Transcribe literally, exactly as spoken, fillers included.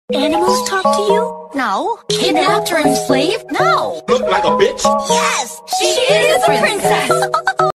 Animals talk to you? No. Kidnapped or enslaved? No. Look like a bitch? Yes! She, she is a princess!